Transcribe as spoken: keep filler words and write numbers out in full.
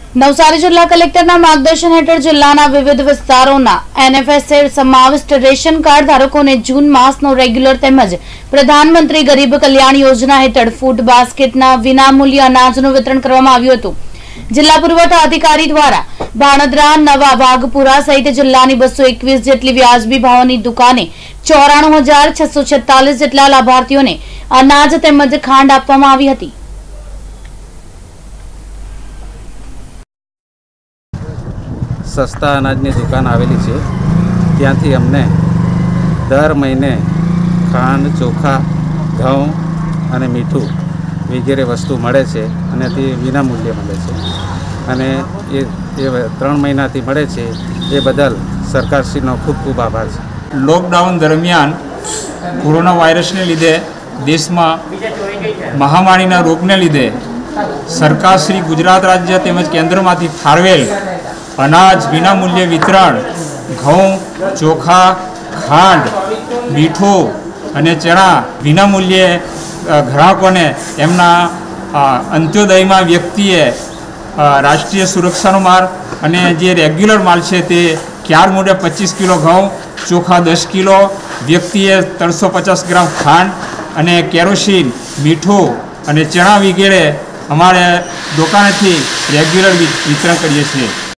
નવસારી જિલ્લા કલેક્ટરના માર્ગદર્શન હેઠળ જિલ્લાના વિવિધ વિસ્તારોના એનએફએસએ સમાવિષ્ટ રેશન કાર્ડ ધારકોને જૂન માસનો રેગ્યુલર તેમજ પ્રધાનમંત્રી ગરીબ કલ્યાણ યોજના હેઠળ ફૂડ બાસ્કેટના વિનામૂલ્ય અનાજનું વિતરણ કરવામાં આવ્યું હતું। જિલ્લા પુરવઠા અધિકારી દ્વારા ભાણદરા, નવા વાઘપુરા સહિત જિલ્લાની બસો એકવીસ જેટલી વ્યાજબી ભાવની દુકાને ચોરાણું હજાર છસો છેતાલીસ જેટલા લાભાર્થીઓને અનાજ તેમજ ખાંડ આપવામાં આવી હતી। सस्ता अनाजनी दुकान आवेली छे, त्यांथी अमने दर महीने खांड, चोखा, घऊं अने मीठू वगैरह वस्तु मळे छे अने ते विना मूल्ये मळे छे अने ए ए त्रण महीनाथी मळे छे ए बदल सरकारश्रीनो खूब खूब आभार छे। लॉकडाउन दरमियान कोरोना वायरसने लीधे देश में महामारीना रोगने लीधे सरकारश्री गुजरात राज्य तेमज केन्द्रमांथी फाळवेल अनाज विनामूल्य वितरण, घऊं, चोखा, खांड, मीठू अने चना विनामूल्ये ग्राहकोने एमना अंत्योदय में व्यक्तिए राष्ट्रीय सुरक्षानो माल अने जे रेग्युलर माल है ते क्यार मूल्य पच्चीस किलो घऊं, चोखा दस किलो, व्यक्तिए त्रणसो पचास ग्राम खांड अने केरोसीन, मीठू अने चना वगैरह अमारे दुकानेथी रेग्युलर वितरण करीए छीए।